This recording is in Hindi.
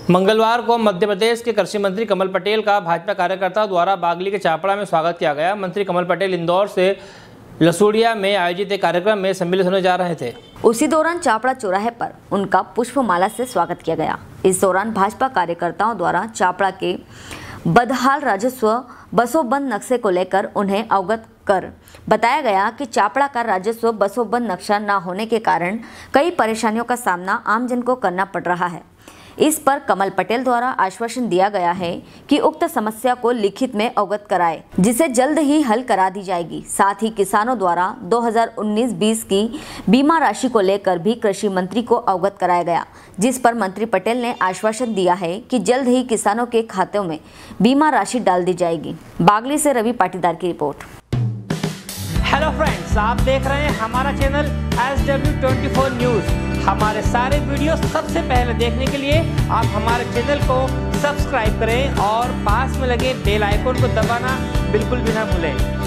मंगलवार को मध्य प्रदेश के कृषि मंत्री कमल पटेल का भाजपा कार्यकर्ताओं द्वारा बागली के चापड़ा में स्वागत किया गया। मंत्री कमल पटेल इंदौर से लसूड़िया में आयोजित एक कार्यक्रम में सम्मिलित होने जा रहे थे। उसी दौरान चापड़ा चौराहे पर उनका पुष्पमाला से स्वागत किया गया। इस दौरान भाजपा कार्यकर्ताओं द्वारा चापड़ा के बदहाल राजस्व बसोबंद नक्शे को लेकर उन्हें अवगत कर बताया गया कि चापड़ा का राजस्व बसोबंद नक्शा न होने के कारण कई परेशानियों का सामना आमजन को करना पड़ रहा है। इस पर कमल पटेल द्वारा आश्वासन दिया गया है कि उक्त समस्या को लिखित में अवगत कराए, जिसे जल्द ही हल करा दी जाएगी। साथ ही किसानों द्वारा 2019-20 की बीमा राशि को लेकर भी कृषि मंत्री को अवगत कराया गया, जिस पर मंत्री पटेल ने आश्वासन दिया है कि जल्द ही किसानों के खातों में बीमा राशि डाल दी जाएगी। बागली से रवि पाटीदार की रिपोर्ट। हेलो फ्रेंड्स, आप देख रहे हैं हमारा चैनल SW24 न्यूज। हमारे सारे वीडियो सबसे पहले देखने के लिए आप हमारे चैनल को सब्सक्राइब करें और पास में लगे बेल आइकन को दबाना बिल्कुल भी ना भूलें।